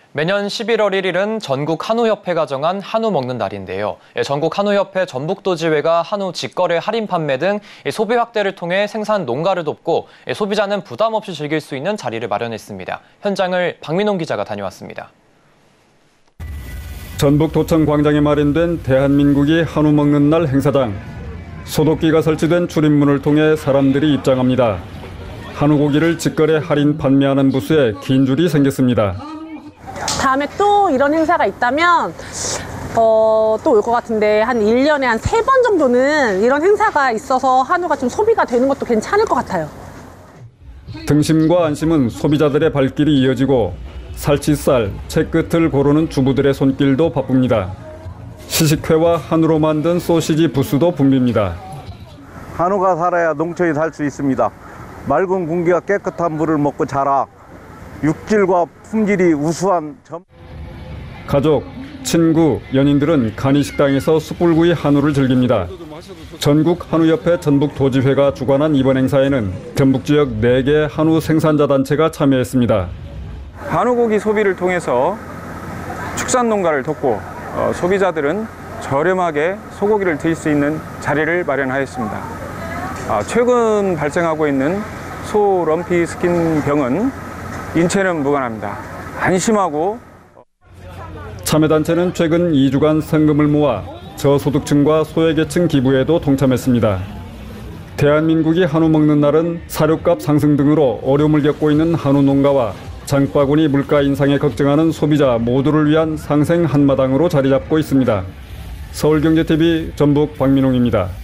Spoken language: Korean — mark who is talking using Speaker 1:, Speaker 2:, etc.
Speaker 1: 매년 11월 1일은 전국 한우협회가 정한 한우 먹는 날인데요. 전국 한우협회 전북도지회가 한우 직거래 할인 판매 등 소비 확대를 통해 생산 농가를 돕고 소비자는 부담 없이 즐길 수 있는 자리를 마련했습니다. 현장을 박민홍 기자가 다녀왔습니다.
Speaker 2: 전북도청 광장에 마련된 대한민국이 한우 먹는 날 행사장. 소독기가 설치된 출입문을 통해 사람들이 입장합니다. 한우 고기를 직거래 할인 판매하는 부스에 긴 줄이 생겼습니다.
Speaker 3: 다음에 또 이런 행사가 있다면 또 올 것 같은데 한 1년에 한 3번 정도는 이런 행사가 있어서 한우가 좀 소비가 되는 것도 괜찮을 것 같아요.
Speaker 2: 등심과 안심은 소비자들의 발길이 이어지고 살치살, 채끝을 고르는 주부들의 손길도 바쁩니다. 시식회와 한우로 만든 소시지 부스도 붐빕니다.
Speaker 4: 한우가 살아야 농촌이 살 수 있습니다. 맑은 공기와 깨끗한 물을 먹고 자라 육질과 품질이 우수한
Speaker 2: 가족, 친구, 연인들은 간이식당에서 숯불구이 한우를 즐깁니다. 전국 한우협회 전북도지회가 주관한 이번 행사에는 전북 지역 4개 한우 생산자 단체가 참여했습니다.
Speaker 5: 한우고기 소비를 통해서 축산 농가를 돕고 소비자들은 저렴하게 소고기를 드실 수 있는 자리를 마련하였습니다. 최근 발생하고 있는 소 럼피 스킨 병은 인체는 무관합니다. 안심하고.
Speaker 2: 참여단체는 최근 2주간 성금을 모아 저소득층과 소외계층 기부에도 동참했습니다. 대한민국이 한우 먹는 날은 사료값 상승 등으로 어려움을 겪고 있는 한우 농가와 장바구니 물가 인상에 걱정하는 소비자 모두를 위한 상생 한마당으로 자리 잡고 있습니다. 서울경제TV 전북 박민홍입니다.